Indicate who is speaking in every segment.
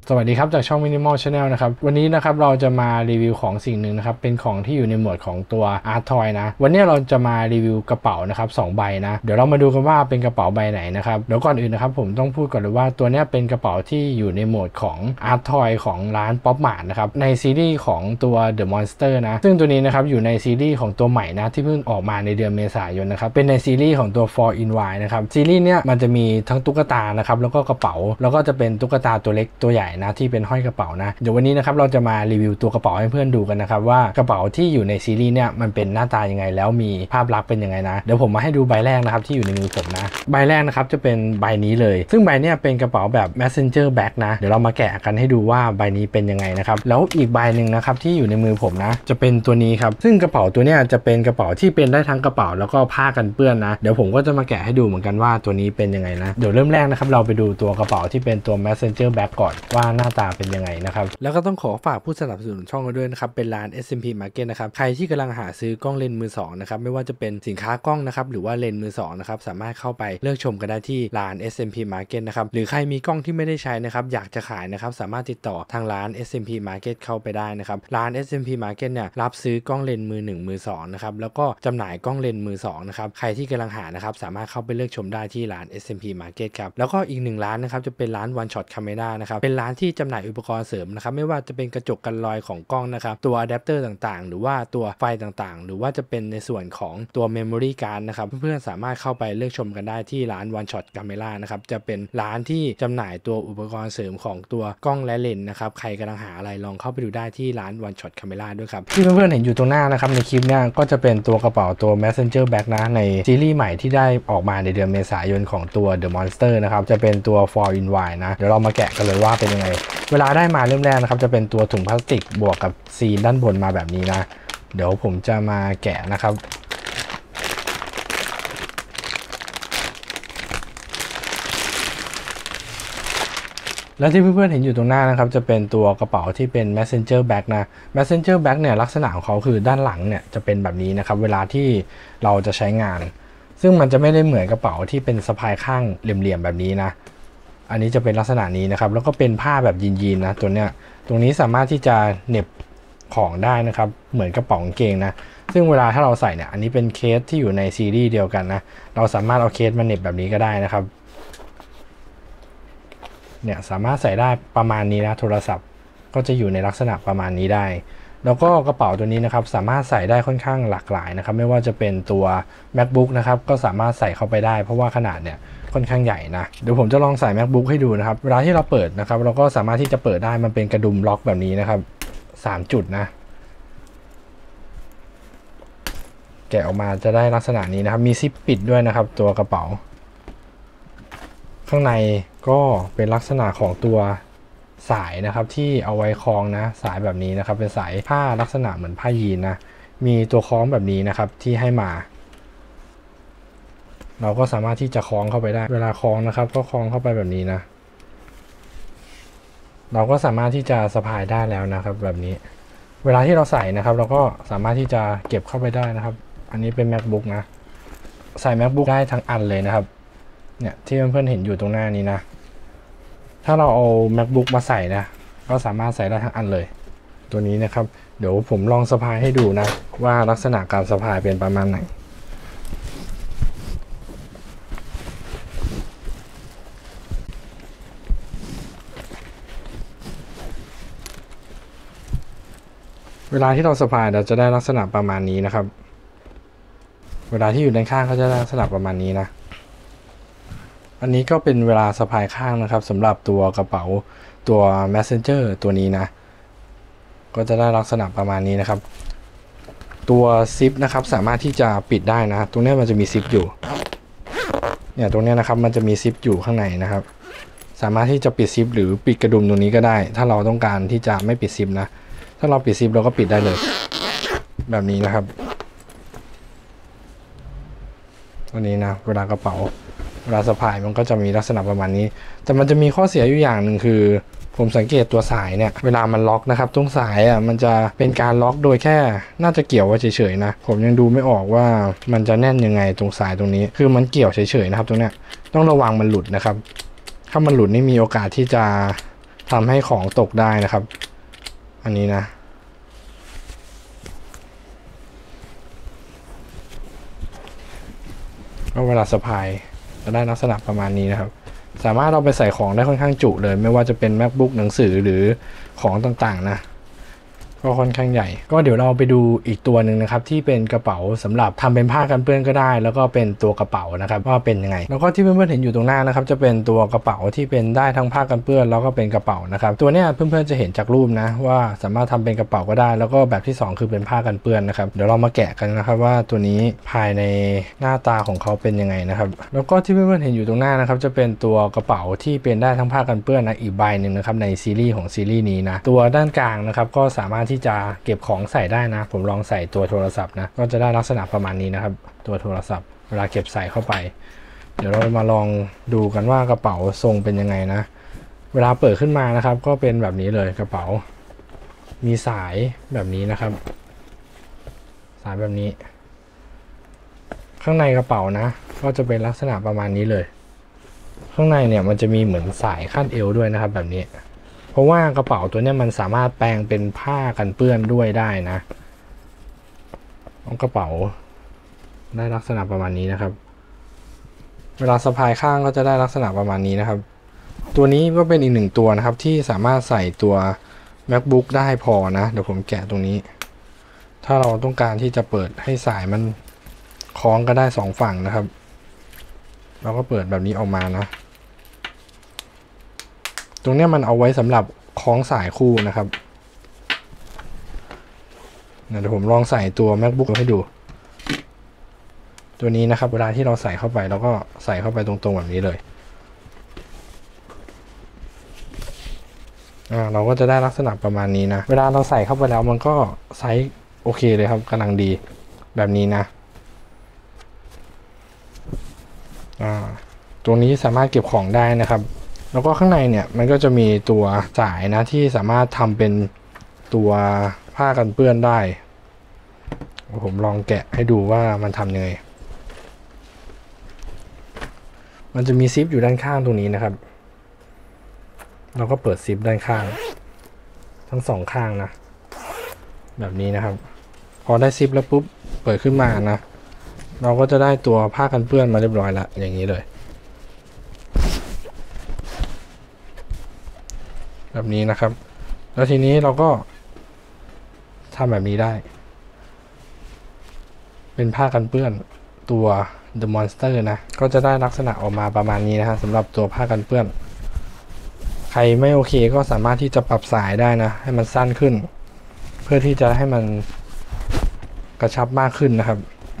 Speaker 1: สวัสดีครับจากช่อง Minimal Channel นะครับวันนี้นะครับเราจะมารีวิวของสิ่งหนึ่งนะครับเป็นของที่อยู่ในหมวดของตัว Art Toy นะวันนี้เราจะมารีวิวกระเป๋านะครับ2ใบนะเดี๋ยวเรามาดูกันว่าเป็นกระเป๋าใบไหนนะครับเดี๋ยวก่อนอื่นนะครับผมต้องพูดก่อนเลยว่าตัวนี้เป็นกระเป๋าที่อยู่ในโหมดของ Art Toy ของร้าน Pop Mart นะครับในซีรีส์ของตัว The Monster นะซึ่งตัวนี้นะครับอยู่ในซีรีส์ของตัวใหม่นะที่เพิ่งออกมาในเดือนเมษายนนะครับเป็นในซีรีส์ของตัว 4 in 1นะครับซีรีส์เนี้ยมันจะมีทั้งตุ๊กตานะครับแล้วก็กระเป๋าแล้วก็จะเป็นตุ๊กตาตัวเล็กตัวใหญ่นะที่เป็นห้อยกระเป๋านะเดี๋ยววันนี้นะครับเราจะมารีวิวตัวกระเป๋าให้เพื่อนดูกันนะครับว่ากระเป๋าที่อยู่ในซีรีส์เนี่ยมันเป็นหน้าตายังไงแล้วมีภาพลักษณ์เป็นยังไงนะเดี๋ยวผมมาให้ดูใบแรกนะครับที่อยู่ในมือผมนะใบแรกนะครับจะเป็นใบนี้เลยซึ่งใบเนี้ยเป็นกระเป๋าแบบ messenger bag นะเดี๋ยวเรามาแกะกันให้ดูว่าใบนี้เป็นยังไงนะครับแล้วอีกใบหนึ่งนะครับที่อยู่ในมือผมนะจะเป็นตัวนี้ครับซึ่งกระเป๋าตัวเนี้ยจะเป็นกระเป๋าที่เป็นได้ทั้งกระเป๋าแล้วก็ผ้ากันเปื้อนนะเดี๋ยวผมก็จะมาแกะให้ดูเหมือนกันว่าตัวนี้เป็นยังไงนะเดี๋ยวเริ่มแรกนะครับเราไปดูตัวกระเป๋าที่เป็นตัว messenger bag ก่อนว่าหน้าตาเป็นยังไงนะครับแล้วก็ต้องขอฝากผู้สนับสนุนช่องเราด้วยนะครับเป็นร้าน SMP Market นะครับใครที่กำลังหาซื้อกล้องเลนส์มือสองนะครับไม่ว่าจะเป็นสินค้ากล้องนะครับหรือว่าเลนส์มือสองนะครับสามารถเข้าไปเลือกชมกันได้ที่ร้าน SMP Market นะครับหรือใครมีกล้องที่ไม่ได้ใช้นะครับอยากจะขายนะครับสามารถติดต่อทางร้าน SMP Market เข้าไปได้นะครับร้าน SMP Market เนี่ยรับซื้อกล้องเลนส์มือ1มือ2นะครับแล้วก็จำหน่ายกล้องเลนส์มือ2นะครับใครที่กำลังหานะครับสามารถเข้าไปเลือกชมได้ที่ร้าน SMP Market ครับแล้วก็อีก1ร้านนะครับจะเป็นร้าน One Shot Camera นะครับเป็นร้านที่จำหน่ายอุปกรณ์เสริมนะครับไม่ว่าจะเป็นกระจกกันรอยของกล้องนะครับตัวอะแดปเตอร์ต่างๆหรือว่าตัวไฟต่างๆหรือว่าจะเป็นในส่วนของตัว Memory Card นะครับเพื่อนๆสามารถเข้าไปเลือกชมกันได้ที่ร้าน One Shot Camera นะครับจะเป็นร้านที่จำหน่ายตัวอุปกรณ์เสริมของตัวกล้องและเลนส์นะครับใครกำลังหาอะไรลองเข้าไปดูได้ที่ร้าน One Shot Camera ด้วยครับที่เพื่อนๆเห็นอยู่ตรงหน้านะครับในคลิปเนี้ยก็จะเป็นตัวกระเป๋าตัว Messenger Bag นะในซีรีส์ใหม่ที่ได้ออกมาในเดือนเมษายนของตัว The Monster นะครับจะเป็นตัว 4 in 1นะเดี๋ยวเรามาแกะกันเลยว่าเป็นยังไงเวลาได้มาเริ่มแรกนะครับจะเป็นตัวถุงพลาสติกบวกกับซีนด้านบนมาแบบนี้นะเดี๋ยวผมจะมาแกะนะครับและที่เพื่อนๆเห็นอยู่ตรงหน้านะครับจะเป็นตัวกระเป๋าที่เป็น messenger bag นะ messenger bag เนี่ยลักษณะของเขาคือด้านหลังเนี่ยจะเป็นแบบนี้นะครับเวลาที่เราจะใช้งานซึ่งมันจะไม่ได้เหมือนกระเป๋าที่เป็นสะพายข้างเหลี่ยมๆแบบนี้นะอันนี้จะเป็นลักษณะนี้นะครับแล้วก็เป็นผ้าแบบยีนๆนะตัวเนี้ยตรงนี้สามารถที่จะเหน็บของได้นะครับเหมือนกระเป๋ากางเกงนะซึ่งเวลาถ้าเราใส่เนี่ยอันนี้เป็นเคสที่อยู่ในซีรีส์เดียวกันนะเราสามารถเอาเคสมาเหน็บแบบนี้ก็ได้นะครับเนี่ยสามารถใส่ได้ประมาณนี้นะโทรศัพท์ก็จะอยู่ในลักษณะประมาณนี้ได้แล้วก็กระเป๋าตัวนี้นะครับสามารถใส่ได้ค่อนข้างหลากหลายนะครับไม่ว่าจะเป็นตัว MacBook นะครับก็สามารถใส่เข้าไปได้เพราะว่าขนาดเนี่ยค่อนข้างใหญ่นะเดี๋ยวผมจะลองใส่ MacBook ให้ดูนะครับเวลาที่เราเปิดนะครับเราก็สามารถที่จะเปิดได้มันเป็นกระดุมล็อกแบบนี้นะครับ3จุดนะแกะออกมาจะได้ลักษณะนี้นะครับมีซิปปิดด้วยนะครับตัวกระเป๋าข้างในก็เป็นลักษณะของตัวสายนะครับที่เอาไว้คล้องนะสายแบบนี้นะครับเป็นสายผ้าลักษณะเหมือนผ้ายีนนะมีตัวคล้องแบบนี้นะครับที่ให้มาเราก็สามารถที่จะคล้องเข้าไปได้เวลาคล้องนะครับก็คล้องเข้าไปแบบนี้นะเราก็สามารถที่จะสะพายได้แล้วนะครับแบบนี้เวลาที่เราใส่นะครับเราก็สามารถที่จะเก็บเข้าไปได้นะครับอันนี้เป็น MacBook นะใส่ MacBook ได้ทั้งอันเลยนะครับเนี่ยที่เพื่อนๆเห็นอยู่ตรงหน้านี้นะถ้าเราเอา MacBook มาใส่นะก็สามารถใส่ได้ทั้งอันเลยตัวนี้นะครับเดี๋ยวผมลองสะพายให้ดูนะว่าลักษณะการสะพายเป็นประมาณไหนเวลาที่เราสะพายเราจะได้ลักษณะประมาณนี้นะครับเวลาที่อยู่ด้านข้างก็จะได้ลักษณะประมาณนี้นะอันนี้ก็เป็นเวลาสะพายข้างนะครับสำหรับตัวกระเป๋าตัว messenger ตัวนี้นะก็จะได้ลักษณะประมาณนี้นะครับตัวซิปนะครับสามารถที่จะปิดได้นะตรงนี้มันจะมีซิปอยู่เนี่ยตรงนี้นะครับมันจะมีซิปอยู่ข้างในนะครับสามารถที่จะปิดซิปหรือปิดกระดุมตรงนี้ก็ได้ถ้าเราต้องการที่จะไม่ปิดซิปนะถ้าเราปิดซิปเราก็ปิดได้เลยแบบนี้นะครับตัวนี้นะเวลากระเป๋าเวลาสะพายมันก็จะมีลักษณะประมาณนี้แต่มันจะมีข้อเสียอยู่อย่างหนึ่งคือผมสังเกตตัวสายเนี่ยเวลามันล็อกนะครับตรงสายมันจะเป็นการล็อกโดยแค่น่าจะเกี่ยวไว้เฉยๆนะผมยังดูไม่ออกว่ามันจะแน่นยังไงตรงสายตรงนี้คือมันเกี่ยวเฉยๆนะครับตรงเนี้ยต้องระวังมันหลุดนะครับถ้ามันหลุดนี่มีโอกาสที่จะทำให้ของตกได้นะครับอันนี้นะก็เวลาสะพายจะได้ลักษณะประมาณนี้นะครับสามารถเอาไปใส่ของได้ค่อนข้างจุเลยไม่ว่าจะเป็น MacBook หนังสือหรือของต่างๆนะก็ค่อนข้างใหญ่ก็เดี๋ยวเราไปดูอีกตัวหนึ่งนะครับที่เป็นกระเป๋าสำหรับทำเป็นผ้ากันเปื้อนก็ได้แล้วก็เป็นตัวกระเป๋านะครับว่าเป็นยังไงแล้วก็ที่เพื่อนๆเห็นอยู่ตรงหน้านะครับจะเป็นตัวกระเป๋าที่เป็นได้ทั้งผ้ากันเปื้อนแล้วก็เป็นกระเป๋านะครับตัวเนี้ยเพื่อนๆจะเห็นจากรูปนะว่าสามารถทำเป็นกระเป๋าก็ได้แล้วก็แบบที่2คือเป็นผ้ากันเปื้อนนะครับเดี๋ยวเรามาแกะกันนะครับว่าตัวนี้ภายในหน้าตาของเขาเป็นยังไงนะครับแล้วก็ที่เพื่อนๆเห็นอยู่ตรงหน้านะครับจะเป็นตัวกระเป๋าที่เป็นได้ทั้งผ้ากันเปื้อนนะอีกใบหนึ่งนะครับในซีรีส์ของซีรีส์นี้นะตัวด้านกลางนะครับก็สามารถที่จะเก็บของใส่ได้นะผมลองใส่ตัวโทรศัพท์นะก็จะได้ลักษณะประมาณนี้นะครับตัวโทรศัพท์เวลาเก็บใส่เข้าไปเดี๋ยวเรามาลองดูกันว่ากระเป๋าทรงเป็นยังไงนะเวลาเปิดขึ้นมานะครับก็เป็นแบบนี้เลยกระเป๋ามีสายแบบนี้นะครับสายแบบนี้ข้างในกระเป๋านะก็จะเป็นลักษณะประมาณนี้เลยข้างในเนี่ยมันจะมีเหมือนสายคาดเอวด้วยนะครับแบบนี้เพราะว่ากระเป๋าตัวนี้มันสามารถแปลงเป็นผ้ากันเปื้อนด้วยได้นะกระเป๋าได้ลักษณะประมาณนี้นะครับเวลาสะพายข้างก็จะได้ลักษณะประมาณนี้นะครับตัวนี้ก็เป็นอีกหนึ่งตัวนะครับที่สามารถใส่ตัว MacBook ได้พอนะเดี๋ยวผมแกะตรงนี้ถ้าเราต้องการที่จะเปิดให้สายมันคล้องก็ได้2ฝั่งนะครับเราก็เปิดแบบนี้ออกมานะตรงนี้มันเอาไว้สำหรับคล้องสายคู่นะครับเดี๋ยวผมลองใส่ตัว MacBook ให้ดูตัวนี้นะครับเวลาที่เราใส่เข้าไปเราก็ใส่เข้าไปตรงๆแบบนี้เลยเราก็จะได้ลักษณะประมาณนี้นะเวลาเราใส่เข้าไปแล้วมันก็ไซส์โอเคเลยครับกำลังดีแบบนี้นะตัวนี้สามารถเก็บของได้นะครับแล้วก็ข้างในเนี่ยมันก็จะมีตัวสายนะที่สามารถทำเป็นตัวผ้ากันเปื้อนได้ผมลองแกะให้ดูว่ามันทำยังไงมันจะมีซิปอยู่ด้านข้างตรงนี้นะครับเราก็เปิดซิปด้านข้างทั้งสองข้างนะแบบนี้นะครับพอได้ซิปแล้วปุ๊บเปิดขึ้นมานะเราก็จะได้ตัวผ้ากันเปื้อนมาเรียบร้อยแล้วอย่างนี้เลยแบบนี้นะครับแล้วทีนี้เราก็ทำแบบนี้ได้เป็นผ้ากันเปื้อนตัว The Monster นะก็จะได้ลักษณะออกมาประมาณนี้นะฮะสำหรับตัวผ้ากันเปื้อนใครไม่โอเคก็สามารถที่จะปรับสายได้นะให้มันสั้นขึ้นเพื่อที่จะให้มันกระชับมากขึ้นนะครับ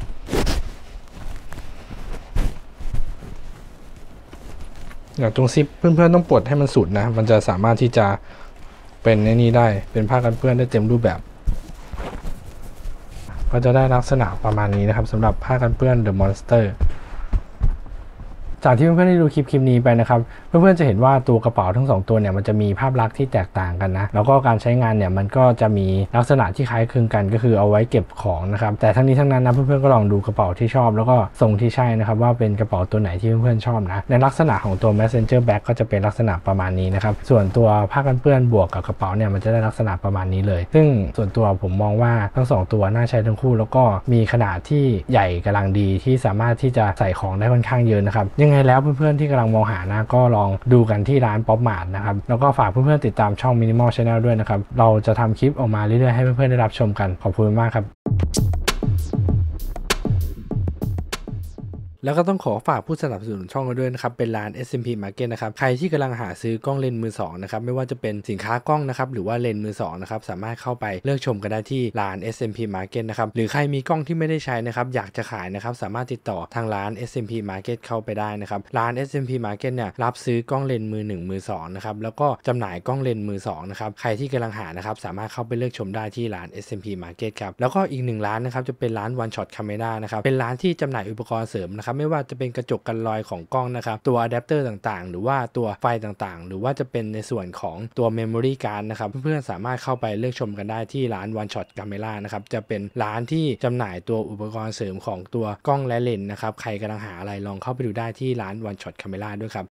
Speaker 1: อย่างตรงซิปเพื่อนๆต้องปลดให้มันสุดนะมันจะสามารถที่จะเป็นในนี้ได้เป็นผ้ากันเปื้อนได้เต็มรูปแบบก็จะได้ลักษณะประมาณนี้นะครับสำหรับผ้ากันเปื้อน The Monster จากที่เพื่อนๆได้ดูคลิปนี้ไปนะครับเพื่อนๆจะเห็นว่าตัวกระเป๋าทั้ง2ตัวเนี่ยมันจะมีภาพลักษณ์ที่แตกต่างกันนะแล้วก็การใช้งานเนี่ยมันก็จะมีลักษณะที่คล้ายคลึงกันก็คือเอาไว้เก็บของนะครับแต่ทั้งนี้ทั้งนั้นนะเพื่อนๆก็ลองดูกระเป๋าที่ชอบแล้วก็ทรงที่ใช่นะครับว่าเป็นกระเป๋าตัวไหนที่เพื่อนๆชอบนะในลักษณะของตัว Messenger Bag ก็จะเป็นลักษณะประมาณนี้นะครับส่วนตัวผ้ากันเปื้อนบวกกับกระเป๋าเนี่ยมันจะได้ลักษณะประมาณนี้เลยซึ่งส่วนตัวผมมองว่าทั้ง2ตัวน่าใช้ทั้งคู่แล้วก็มีขนาดที่ใหญ่กำลังดีที่สามารถที่จะใส่ของได้ค่อนข้างเยอะนะครับยังไงแล้วเพื่อนๆที่กำลังมองหานะก็ลองดูกันที่ร้าน Pop Mart นะครับแล้วก็ฝากเพื่อนๆติดตามช่อง Minimal Channel ด้วยนะครับเราจะทำคลิปออกมาเรื่อยๆให้เพื่อนๆได้รับชมกันขอบคุณมากครับแล้วก็ต้องขอฝากผู้สนับสนุนช่องเราด้วยนะครับเป็นร้าน SMP Market นะครับใครที่กำลังหาซื้อกล้องเลนส์มือ2นะครับไม่ว่าจะเป็นสินค้ากล้องนะครับหรือว่าเลนส์มือ2นะครับสามารถเข้าไปเลือกชมกันได้ที่ร้าน SMP Market นะครับหรือใครมีกล้องที่ไม่ได้ใช้นะครับอยากจะขายนะครับสามารถติดต่อทางร้าน SMP Market เข้าไปได้นะครับร้าน SMP Market เนี่ยรับซื้อกล้องเลนส์มือ1มือ2นะครับแล้วก็จำหน่ายกล้องเลนส์มือ2นะครับใครที่กำลังหานะครับสามารถเข้าไปเลือกชมได้ที่ร้าน SMP Market ครับแล้วก็อีก1ร้านนะครับจะเป็นร้าน One Shot Camera นะครับเป็นร้านที่จำหน่ายอุปกรณ์เสริมนะครับไม่ว่าจะเป็นกระจกกันรอยของกล้องนะครับตัวอะแดปเตอร์ต่างๆหรือว่าตัวไฟต่างๆหรือว่าจะเป็นในส่วนของตัว Memory Card นะครับเพื่อนๆสามารถเข้าไปเลือกชมกันได้ที่ร้าน One Shot Camera นะครับจะเป็นร้านที่จำหน่ายตัวอุปกรณ์เสริมของตัวกล้องและเลนส์นะครับใครกำลังหาอะไรลองเข้าไปดูได้ที่ร้าน One Shot Camera ด้วยครับ